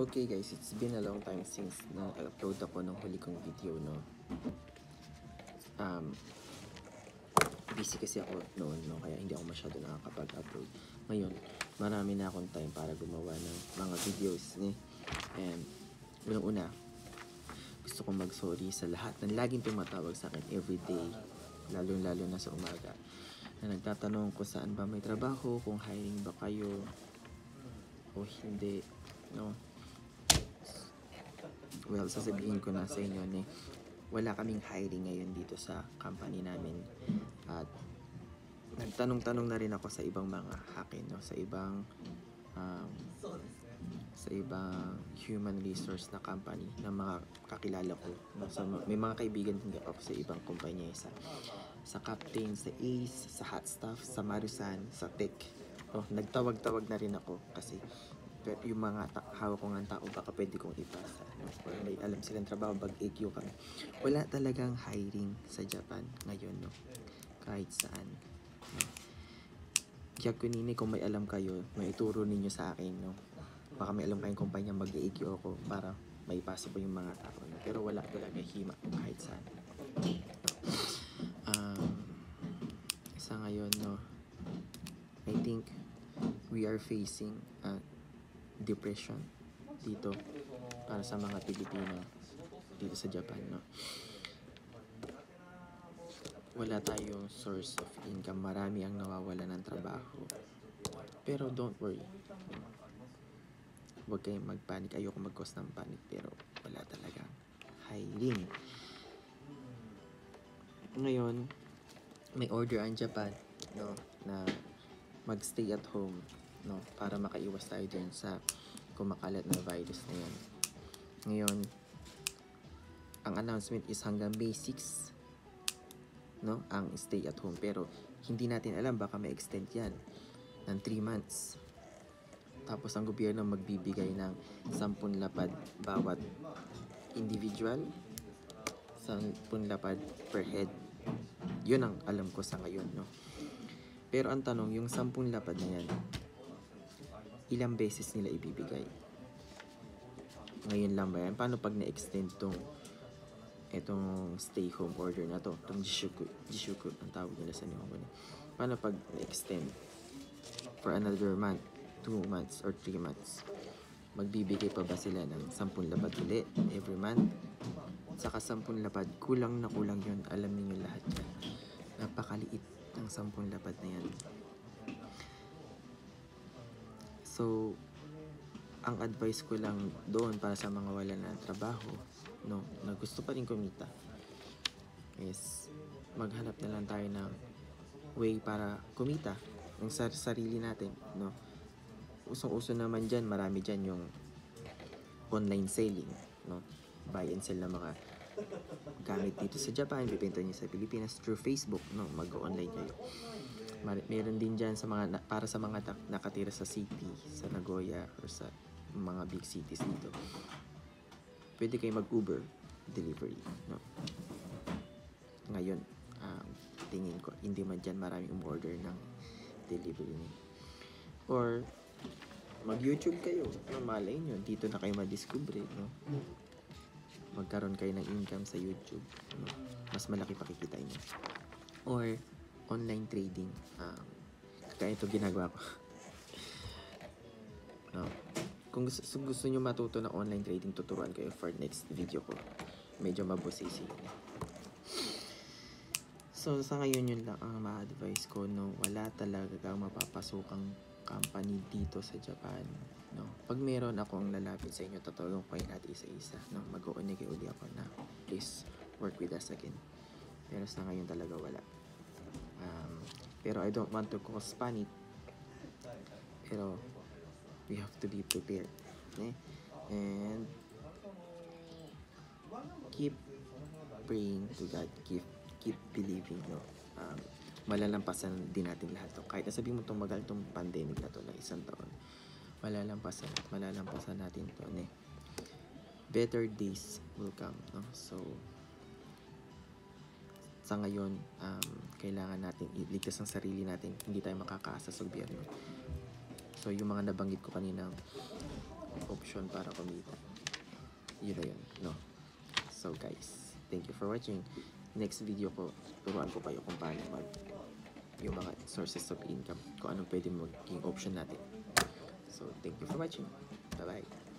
Okay guys, it's been a long time since na-upload ako ng huli kong video, no? Busy kasi ako noon, no? Kaya hindi ako masyado nakakapag-upload. Ngayon, marami na akong time para gumawa ng mga videos, ne? And, unang-una, gusto kong mag-sorry sa lahat ng laging tumatawag sa akin everyday, lalo-lalo na sa umaga, na nagtatanong ko saan ba may trabaho, kung hiring ba kayo, o hindi, no? Well, sasabihin ko na sa inyo, wala kaming hiring ngayon dito sa company namin. At nagtanong-tanong na rin ako sa ibang mga hakin, no? Sa ibang human resource na company na mga kakilala ko, no? May mga kaibigan din ako sa ibang kumpanya, sa Captain, sa Ace, sa Hot Stuff, sa Marusan, sa Tech. Nagtawag-tawag na rin ako kasi yung mga hawak ko ng tao baka pwede kong ipasa, no? Or may alam silang trabaho, bag-AQ kami. Wala talagang hiring sa Japan ngayon, no? Kahit saan, no? Kaya kunini, kung may alam kayo, may ituro ninyo sa akin, no? Baka may alam kayong kumpanya, mag-AQ ako para may ipasa po yung mga tao, no? Pero wala talaga hima kahit saan. Sa ngayon, no, I think we are facing depression dito para sa mga Pilipino dito sa Japan, no? Wala tayong source of income, marami ang nawawala ng trabaho. Pero don't worry, huwag kayong magpanik, ayoko mag-cause ng panic, pero wala talagang hiring. Ngayon, may order ang Japan, no, na mag-stay at home, no, para makaiwas tayo dun sa kumakalat na virus na yan. Ngayon, ang announcement is hanggang May 6, no, ang stay at home. Pero hindi natin alam, baka may extend yan ng 3 months. Tapos ang gobyerno magbibigay ng 10 lapad bawat individual, 10 lapad per head. Yun ang alam ko sa ngayon, no. Pero ang tanong, yung 10 lapad na yan, ilang beses nila ibibigay? Ngayon lang ba yan? Paano pag na-extend itong stay home order na to? Itong Jishuku ang tawag nila sa Nihongo. Paano pag na-extend for another month, 2 months, or 3 months? Magbibigay pa ba sila ng 10 lapad ulit every month? Saka 10 lapad, kulang na kulang yun. Alam niyo lahat yan. Napakaliit ng 10 lapad na yan. So, ang advice ko lang doon para sa mga wala na trabaho, no, na gusto pa rin kumita, is maghanap na lang tayo ng way para kumita ng sarili natin, no. Usong-uso naman dyan, marami dyan yung online selling, no, buy and sell ng mga gamit dito sa Japan, bibenta nyo sa Pilipinas through Facebook, no, mag-online kayo. Meron din dyan sa para sa mga nakatira sa city, sa Nagoya, or sa mga big cities dito. Pwede kayo mag-Uber delivery, no. Ngayon, tingin ko, hindi man dyan maraming umorder ng delivery. Or, mag-YouTube kayo. No, malay nyo, dito na kayo madiscover, no. Magkaroon kayo ng income sa YouTube, no? Mas malaki pakikita nyo. Or, online trading. Kaya ito ginagawa ko. No. Kung gusto nyo matuto na online trading, tuturuan kayo for next video ko. Medyo mabusisi. So, sa ngayon yun lang ang ma-advise ko, no. Wala talaga kang mapapasukang company dito sa Japan, no. Pag meron akong lalapit sa inyo, tatawagin ko kayo natin isa-isa, no. Mag-uunigay uli ako na please work with us again. Pero sa ngayon talaga wala. Pero I don't want to cause panic. Pero we have to be prepared, and keep praying to God, keep believing, no. Malalampasan din natin lahat to. Kahit nasabihin mo tumagal tong pandemic na to na 1 taon, malalampasan natin to, better days will come, no. So sa ngayon, kailangan natin iligtas ang sarili natin, hindi tayo makakaasa sa gobyerno. So yung mga nabanggit ko kanina, option para kumita. Yun na yun, no? So guys, thank you for watching. Next video ko, turuan ko kayo kung paano yung mga sources of income, kung anong pwede maging option natin. So, thank you for watching. Bye-bye.